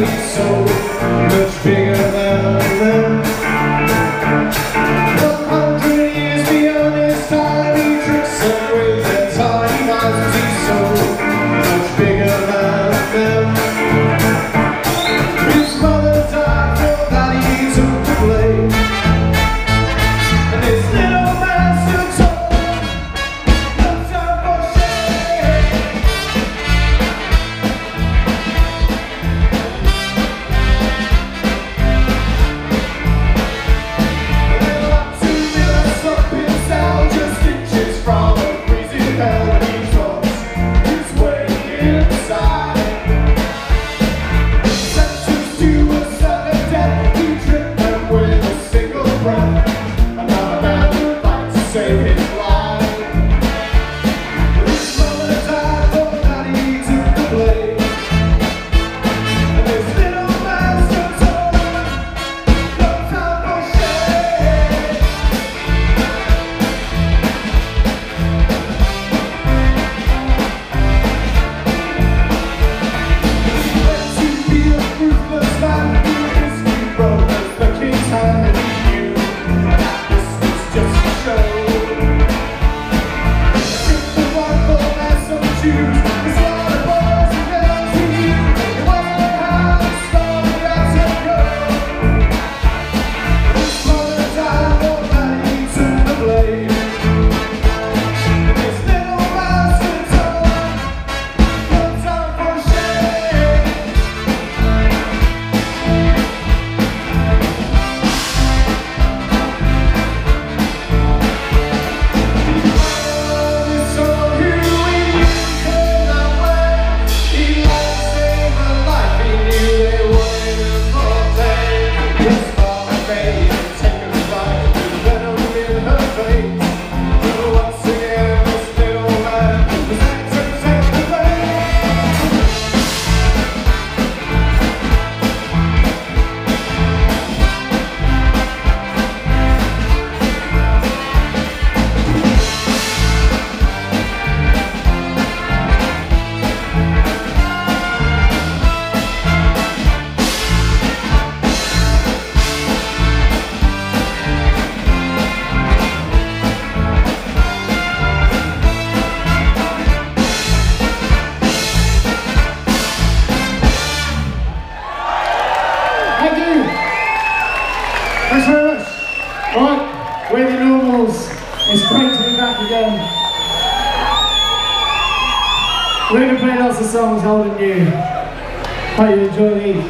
he's so much bigger than them. 100 years beyond his time, he tricks them with their tiny minds. He's so much bigger than them. His mother died for that he took the blame, and his little man still told no time for shame. And they locked him in a slumping cell just inches from a freezing hell, and he talks his way inside. Sentenced to a sudden death, he tripped them with a single breath. Another man would like to save his life. His mother died for that he took the blame, and his little man still told him no time for shame. He went to be a ruthless man who whiskey broke the king's hand, and he knew that this was just a show. Took the rifle and some Jews, his lot of boys and girls he knew. It wasn't how the story had to go. His mother died for that he took the blame, and his little man still told him no time for shame. Thank you. Thanks very much. Alright, we're the Normals. It's great to be back again. We're going to play lots of songs old and new. Hope you enjoy these.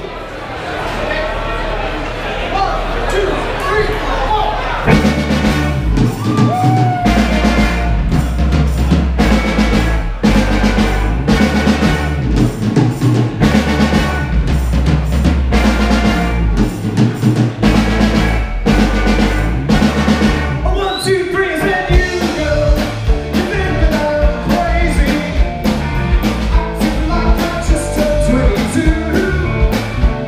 Crazy, acting like I just turned 22.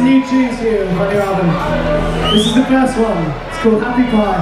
new tunes here on your album. This is the first one. It's called Happy Pie.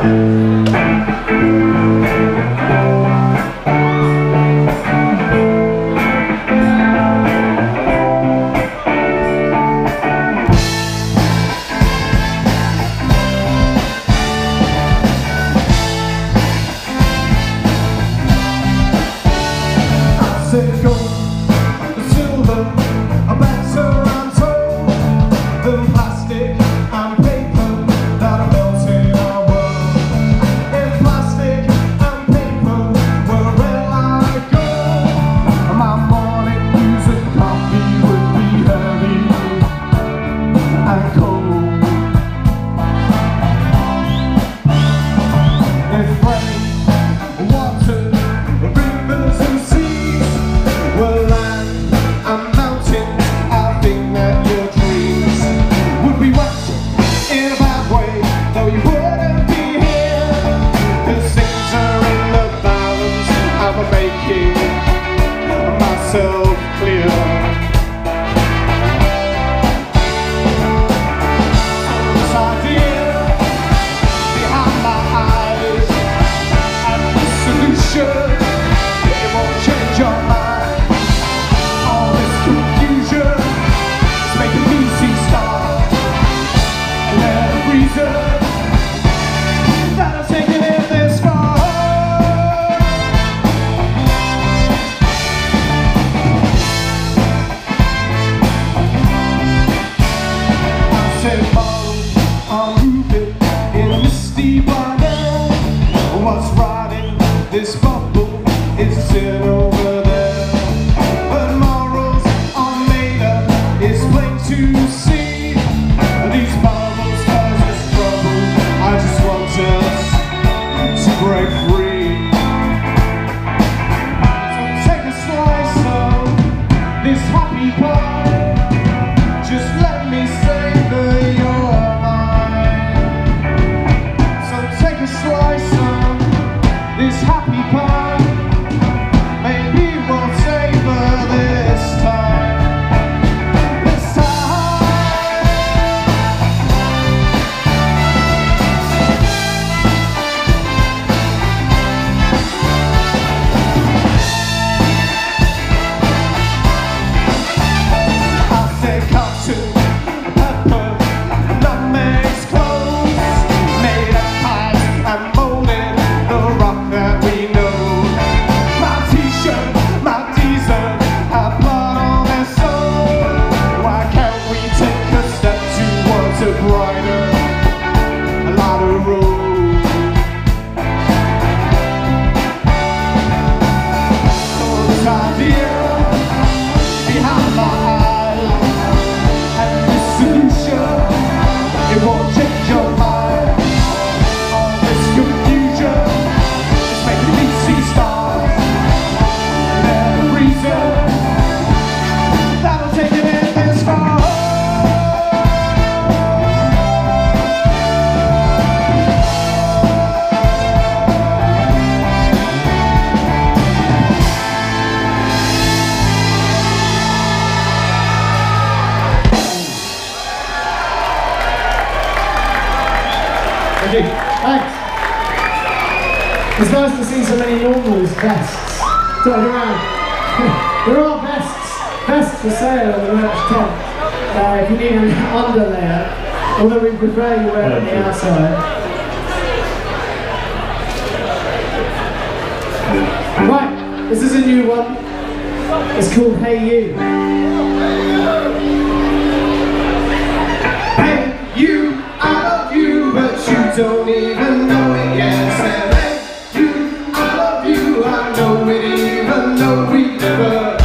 Thanks. It's nice to see so many normals vests dotted around. There are vests for sale on the merch tent. If you need an underlayer, although we prefer you wear it on the outside. Right, this is a new one. It's called Hey You. Hey you, I love you, but you don't even know it yet. Say, hey you, I love you, I know it even though we never.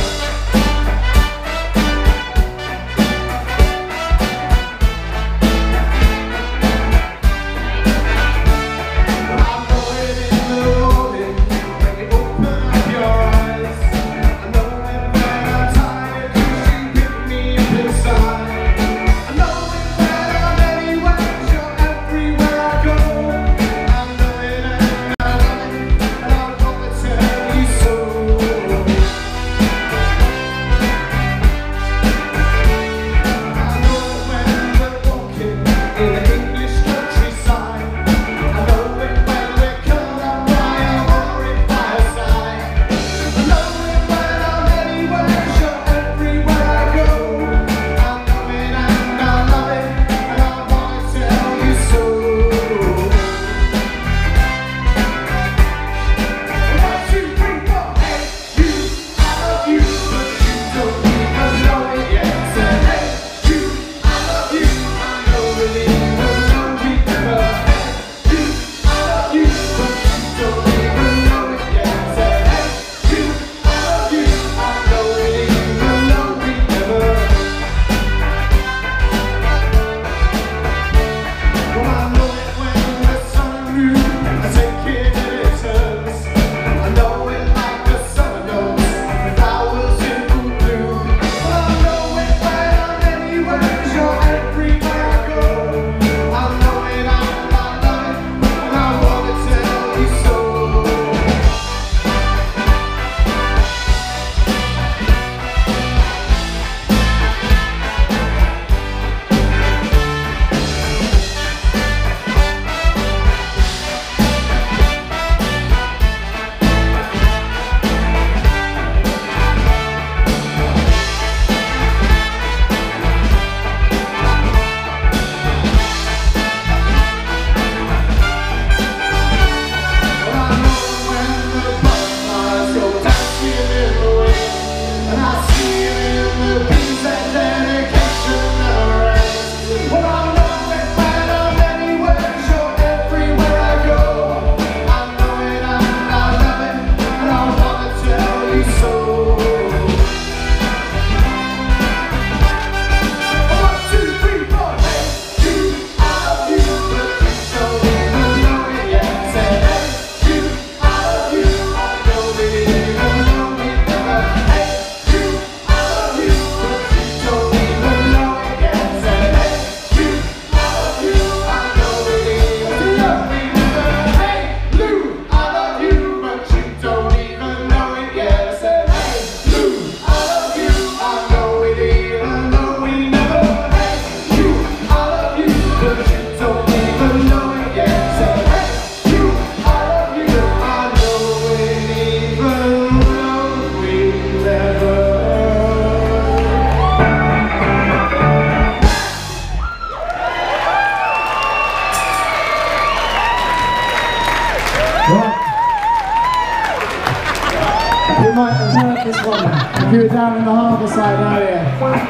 Right. You might have heard this one if you were down in the harbour side earlier.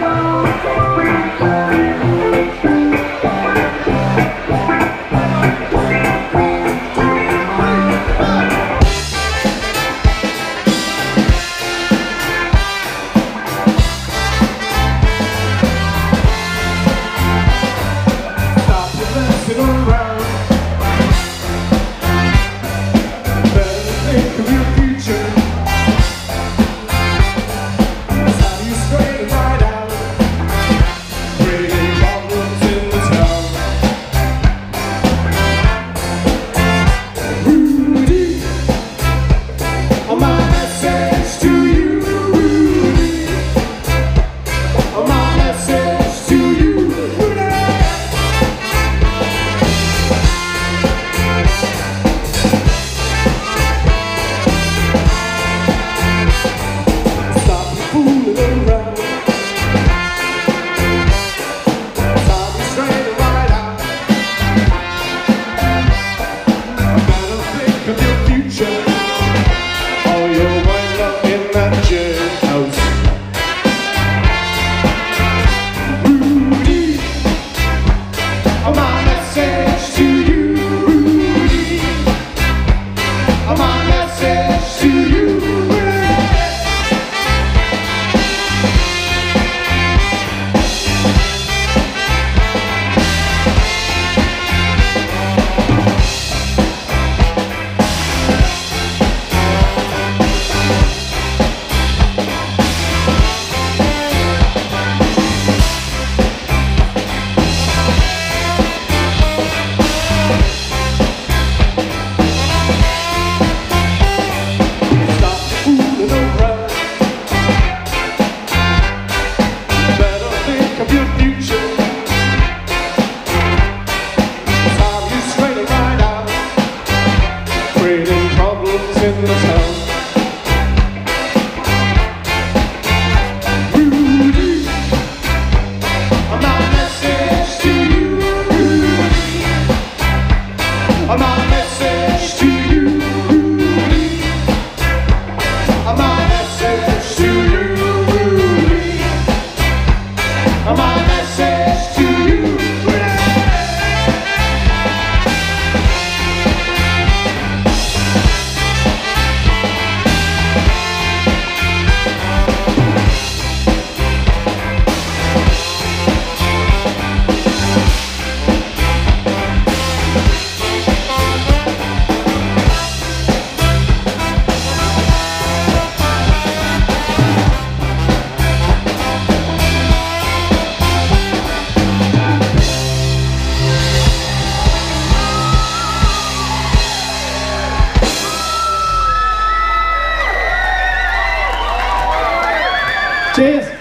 Cheers!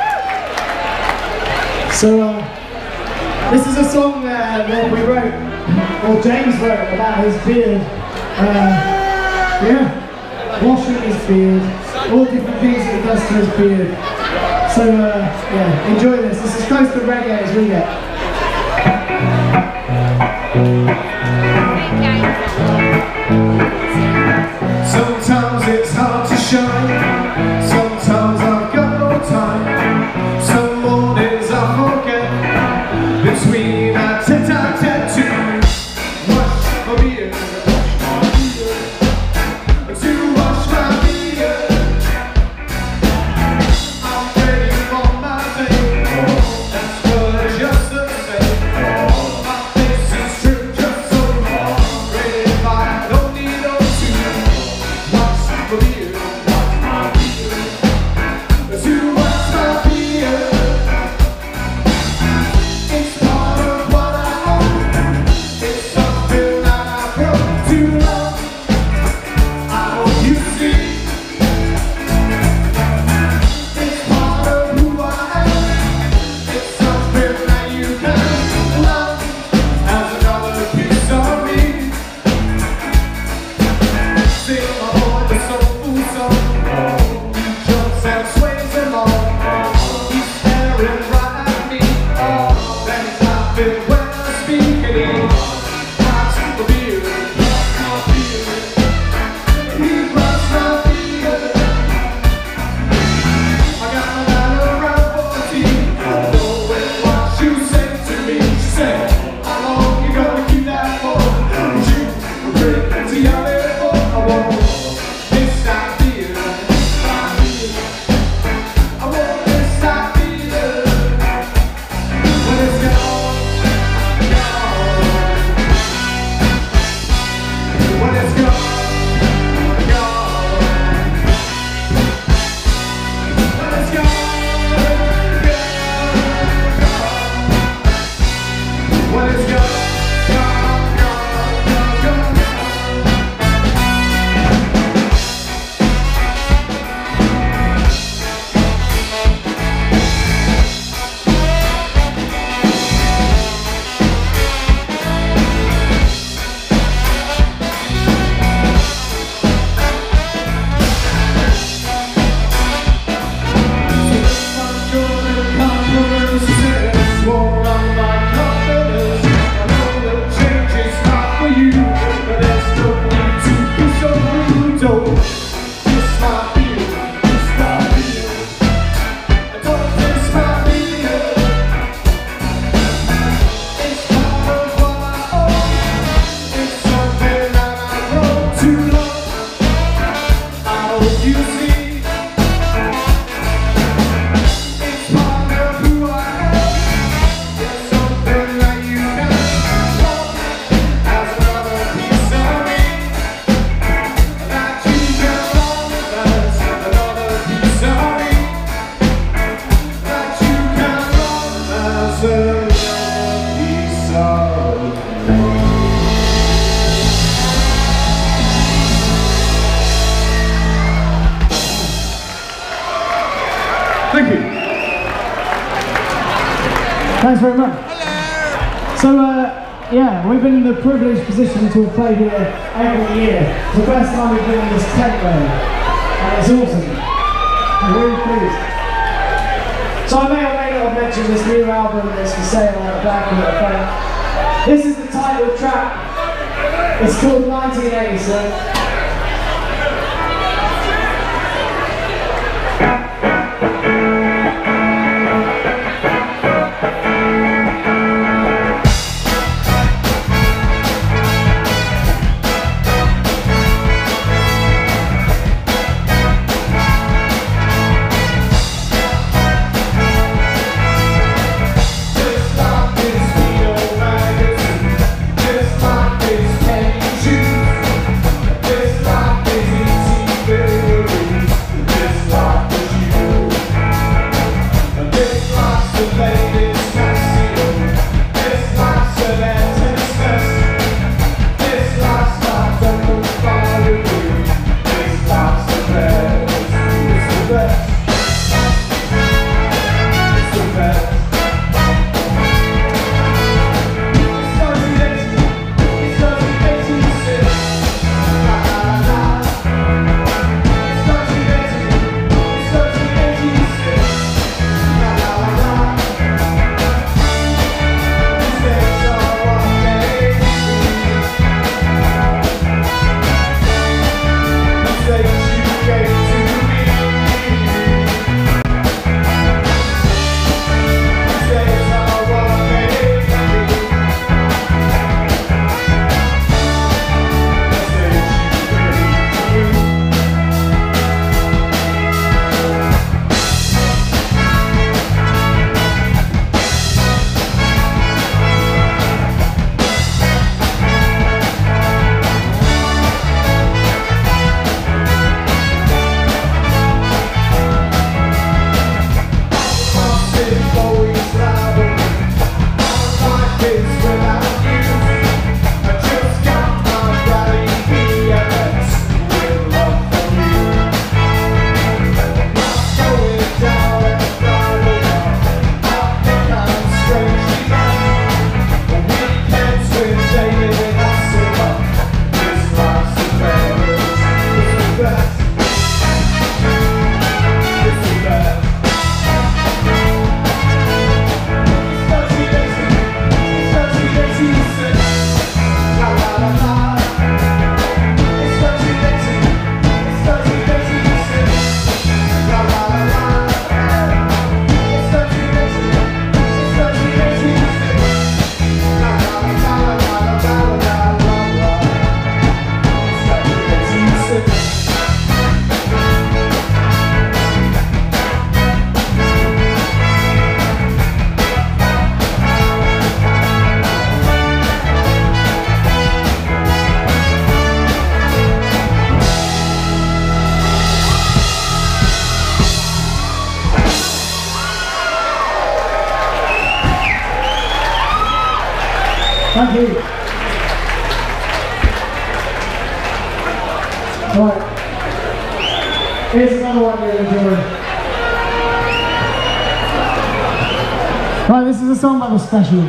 So, this is a song that we wrote, or James wrote, about his beard. Yeah, washing his beard, all different things that he does to his beard. So, yeah, enjoy this. This is as close to reggae as we get. Sometimes it's hard to shine, sometimes I've got no time. Some mornings I forget between a tete-a-tete to wash my beard, to wash my beard. I'm ready for my day, that's good just the same. My face is stripped just so long, ready if I don't need Thank you. Thanks very much. So, yeah, we've been in the privileged position to have played here every year. It's the first time we've been in this tent room, and it's awesome. I'm really pleased. So I may or may not have mentioned this new album that's for sale out back in the front. This is the title track. It's called 1980. This Thank you. Right. Here's another one you're enjoying. Right, this is a song about the specials.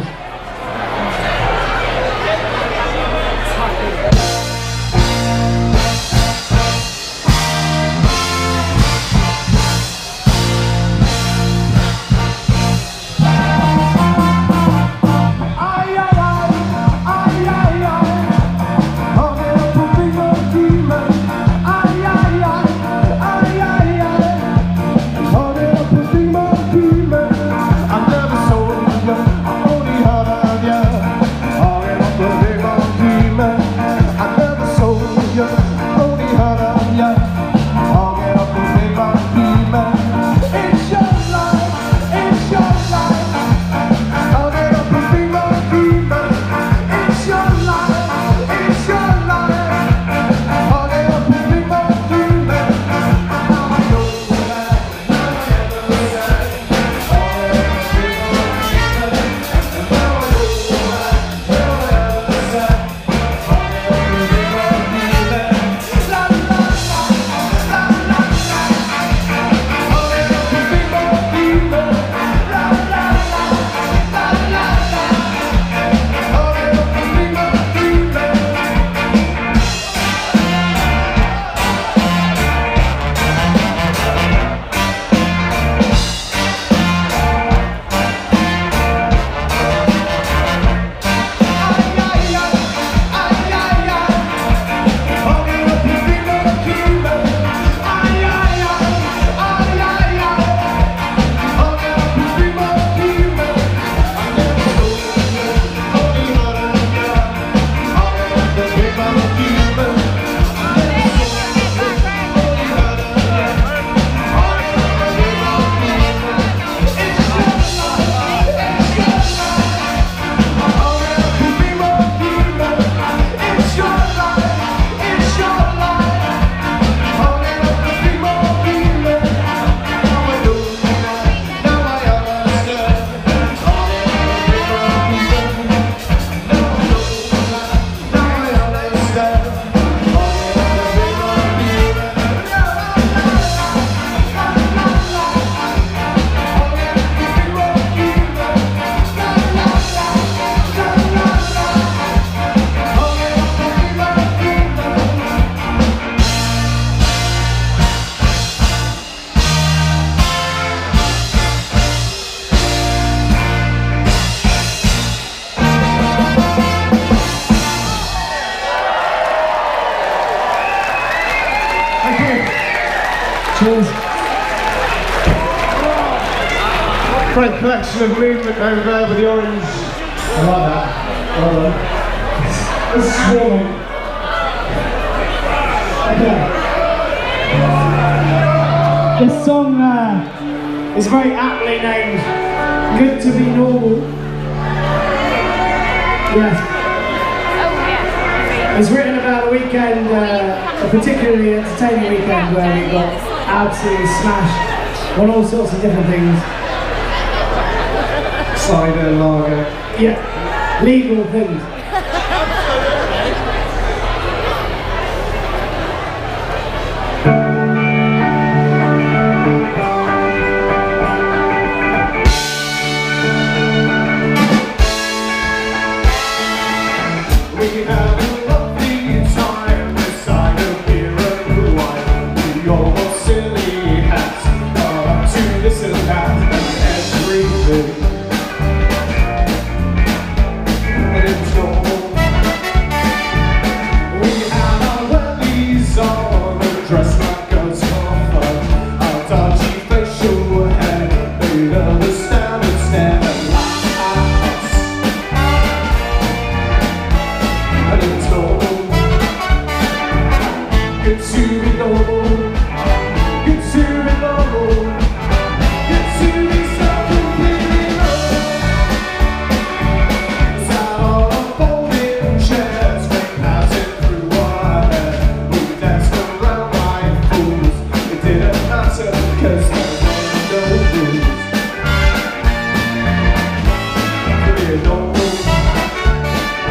Cheers. Great collection of movement over there with the orange. I like that. Well done. It's swarming. Okay. This song is very aptly named Good to Be Normal. Yes. It's written about a weekend, a particularly entertaining weekend where we got absolutely smashed on all sorts of different things. Cider, lager. Yeah, legal things. We have a lovely time this side of here and wine. Your silly hats are up to this and that and everything. And it's all. We have our wellies on, dressed like girls for fun. Our dodgy facial hair, they'd understand and stare and laugh at us. And it's all good to be normal, good to be normal, good to be so completely normal. Sat on a folding chair, straight passing through our hair. We danced around like fools, it didn't matter because there were no rules. We're normal.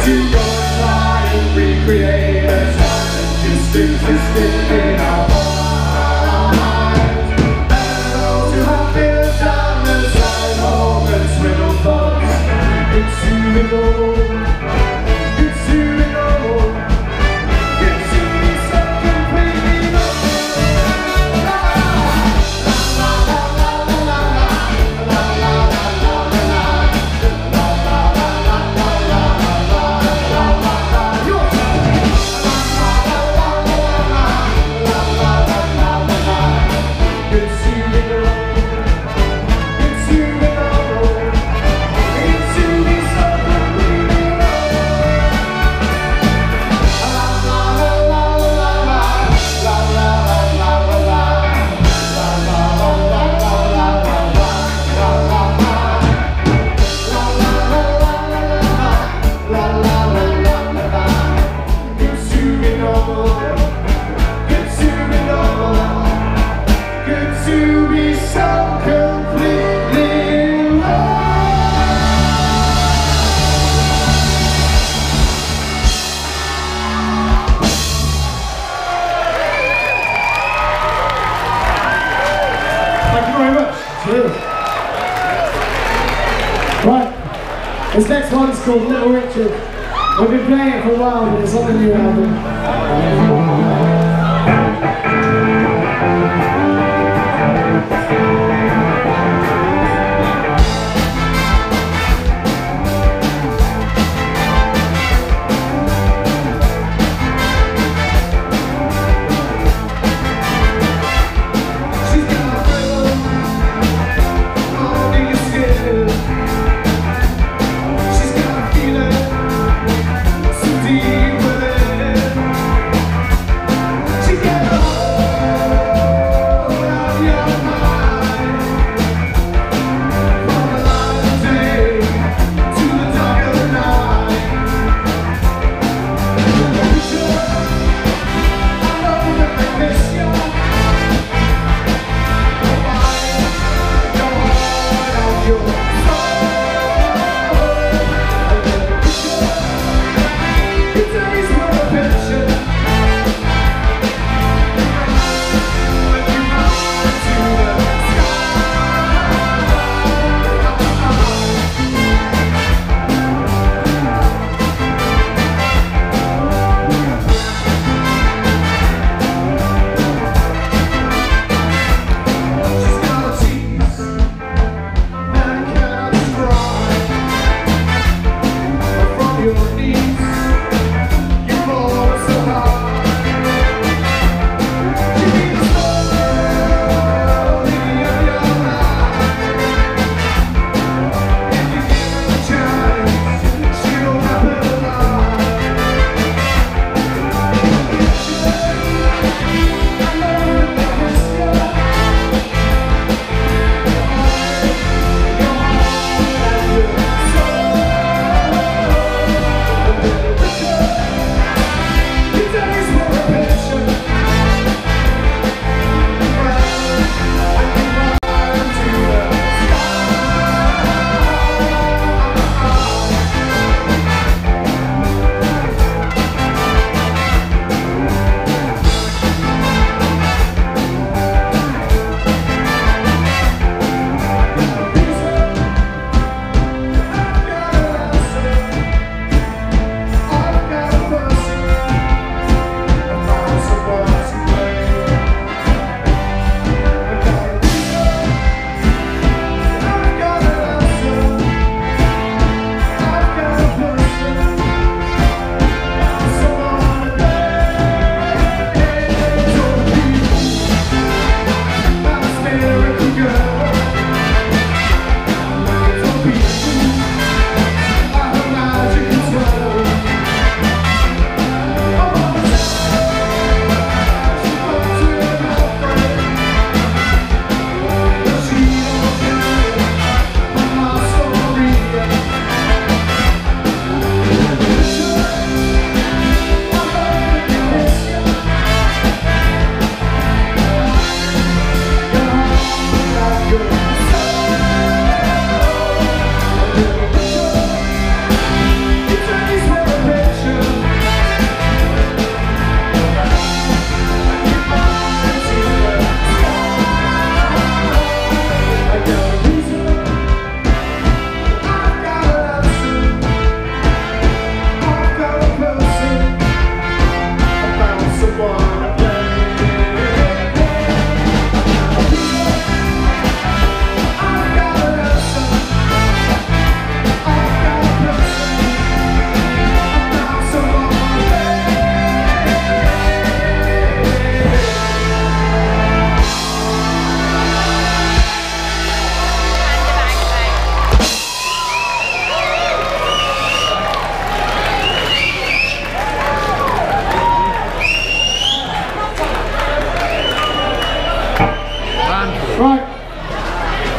to go and try and recreate a time that just existed in our minds. And those who have been down the side home and swivel thoughts, it's too little. Right, this next one's called Little Richard. We've been playing it for a while, but it's on the new album. Deep within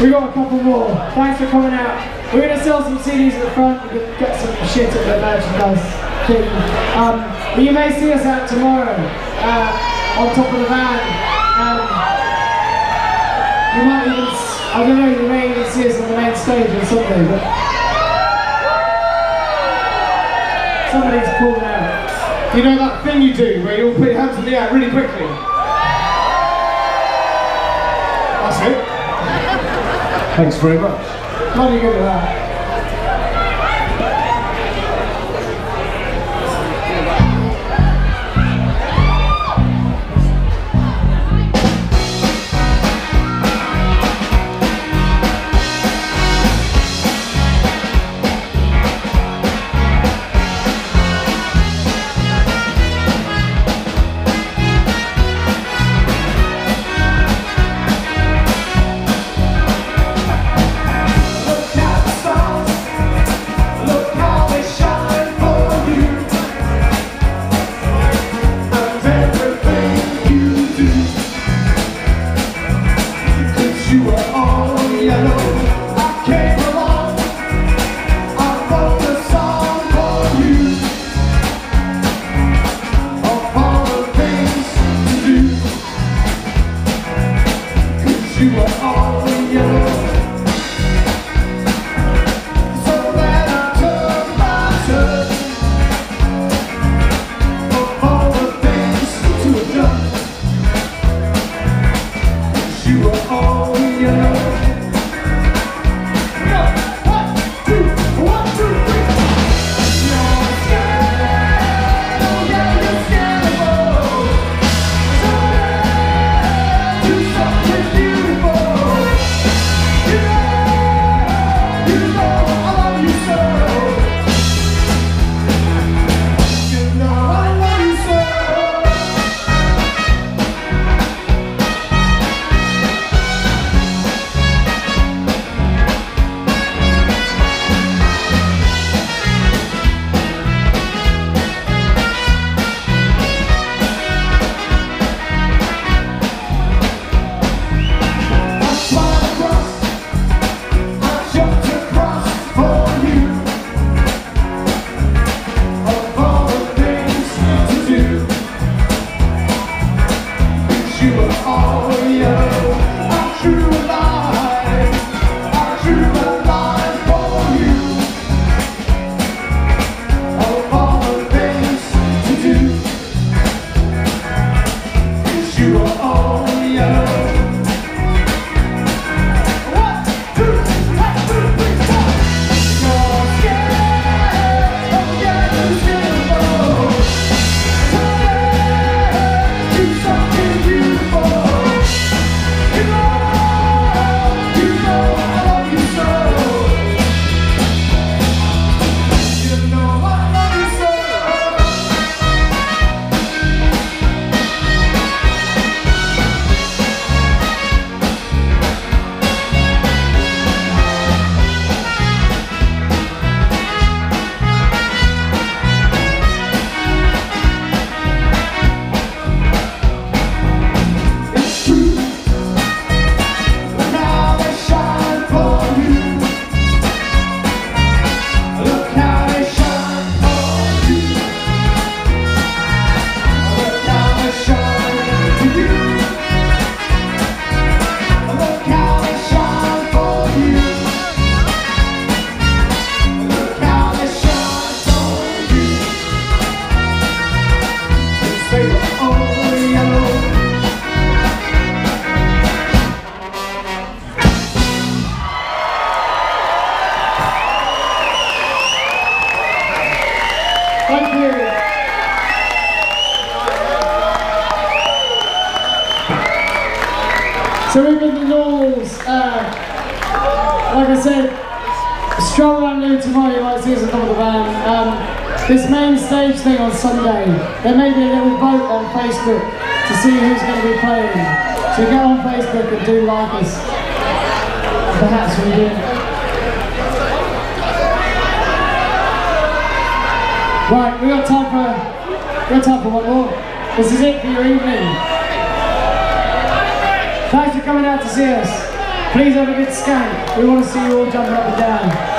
We got a couple more. Thanks for coming out. We're going to sell some CDs at the front. We're going to get some shit at the merchandise thing. But you may see us out tomorrow on top of the van. You might even, I don't know, you may even see us on the main stage or something. But somebody's pulled out. You know that thing you do where you all put your hands in the air really quickly? That's it. Thanks very much. Bloody good at that. So we've been the normals, like I said, stroll around Looe tomorrow, you might see us on top of the van. This main stage thing on Sunday, there may be a little vote on Facebook to see who's going to be playing. So get on Facebook and do like us. Perhaps we do. Right, we got time for one more. This is it for your evening. Thanks for coming out to see us. Please have a good scan. We want to see you all jump up and down.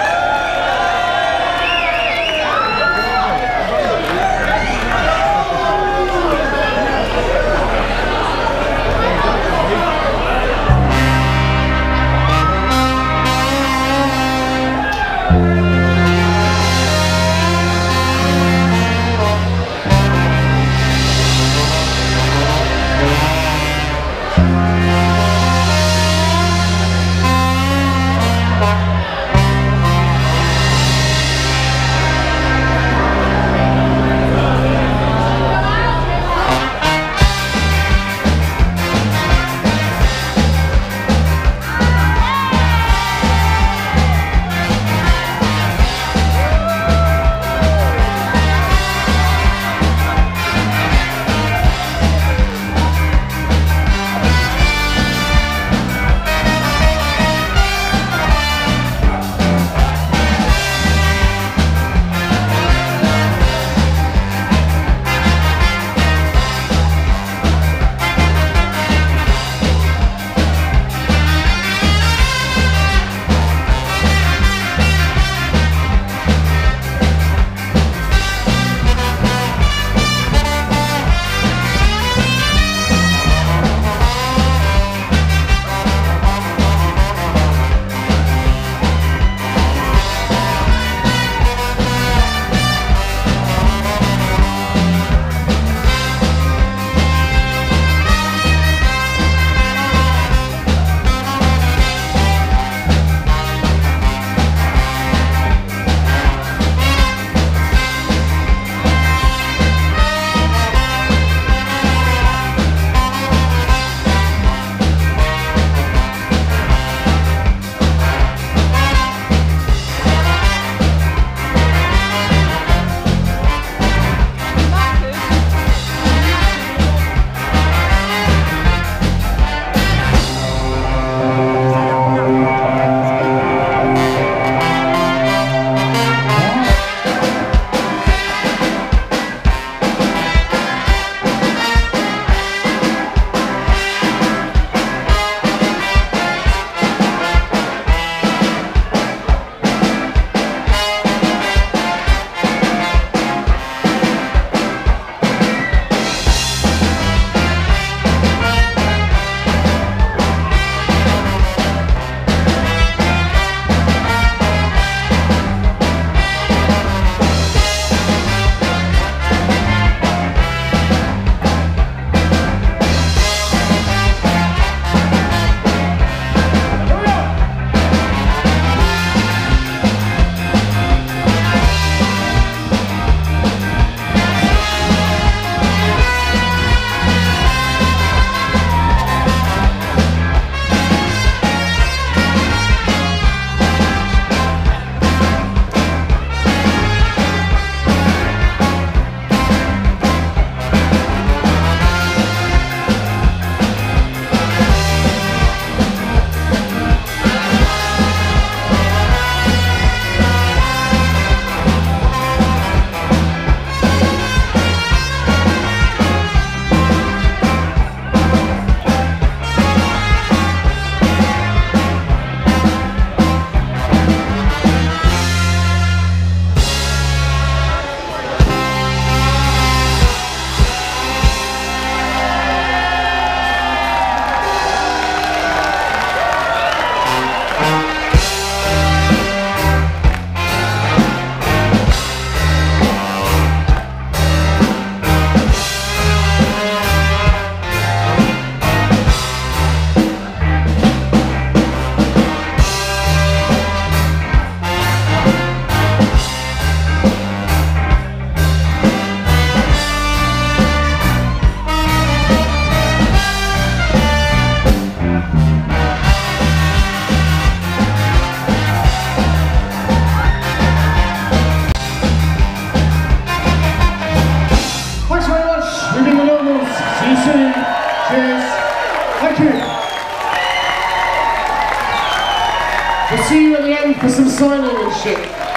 We'll see you at the end for some signing and shit.